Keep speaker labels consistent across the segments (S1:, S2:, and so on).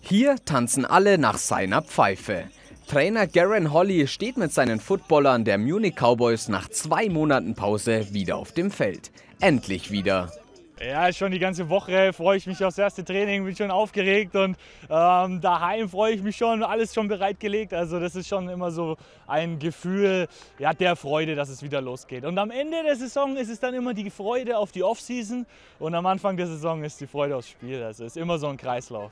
S1: Hier tanzen alle nach seiner Pfeife. Trainer Garen Holly steht mit seinen Footballern der Munich Cowboys nach 2 Monaten Pause wieder auf dem Feld. Endlich wieder.
S2: Ja, schon die ganze Woche freue ich mich aufs erste Training, bin schon aufgeregt und daheim freue ich mich schon, alles schon bereitgelegt. Also das ist schon immer so ein Gefühl, ja, der Freude, dass es wieder losgeht. Und am Ende der Saison ist es dann immer die Freude auf die Offseason und am Anfang der Saison ist die Freude aufs Spiel. Also es ist immer so ein Kreislauf.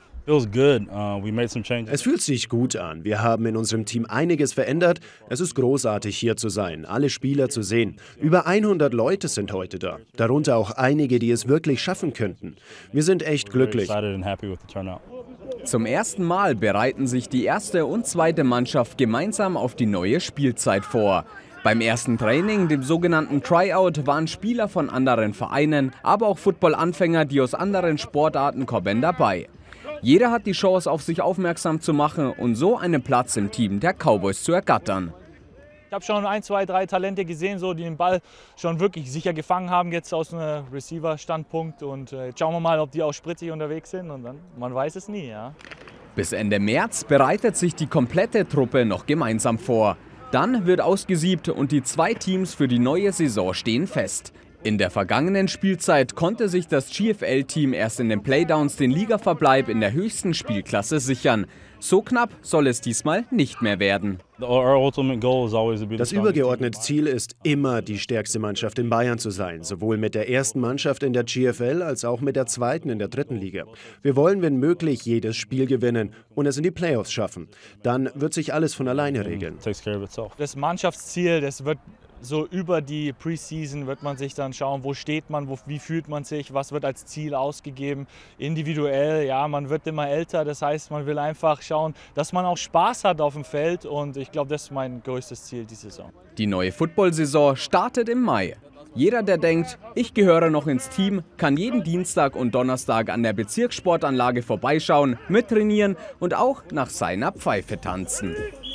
S3: Es fühlt sich gut an. Wir haben in unserem Team einiges verändert. Es ist großartig, hier zu sein, alle Spieler zu sehen. Über 100 Leute sind heute da. Darunter auch einige, die es wirklich schaffen könnten. Wir sind echt glücklich.
S1: Zum ersten Mal bereiten sich die erste und zweite Mannschaft gemeinsam auf die neue Spielzeit vor. Beim ersten Training, dem sogenannten Tryout, waren Spieler von anderen Vereinen, aber auch Football-Anfänger, die aus anderen Sportarten kommen, dabei. Jeder hat die Chance, auf sich aufmerksam zu machen und so einen Platz im Team der Cowboys zu ergattern.
S2: Ich habe schon 1, 2, 3 Talente gesehen, so, die den Ball schon wirklich sicher gefangen haben, jetzt aus einem Receiver-Standpunkt. Und jetzt schauen wir mal, ob die auch spritzig unterwegs sind. Und dann, man weiß es nie. Ja.
S1: Bis Ende März bereitet sich die komplette Truppe noch gemeinsam vor. Dann wird ausgesiebt und die 2 Teams für die neue Saison stehen fest. In der vergangenen Spielzeit konnte sich das GFL-Team erst in den Playdowns den Ligaverbleib in der höchsten Spielklasse sichern. So knapp soll es diesmal nicht mehr werden.
S3: Das übergeordnete Ziel ist immer, die stärkste Mannschaft in Bayern zu sein, sowohl mit der ersten Mannschaft in der GFL als auch mit der zweiten in der 3. Liga. Wir wollen, wenn möglich, jedes Spiel gewinnen und es in die Playoffs schaffen. Dann wird sich alles von alleine regeln.
S2: Das Mannschaftsziel, das wird so über die Preseason wird man sich dann schauen, wo steht man, wie fühlt man sich, was wird als Ziel ausgegeben. Individuell, ja, man wird immer älter, das heißt, man will einfach schauen, dass man auch Spaß hat auf dem Feld und ich glaube, das ist mein größtes Ziel diese Saison.
S1: Die neue Football-Saison startet im Mai. Jeder, der denkt, ich gehöre noch ins Team, kann jeden Dienstag und Donnerstag an der Bezirkssportanlage vorbeischauen, mittrainieren und auch nach seiner Pfeife tanzen.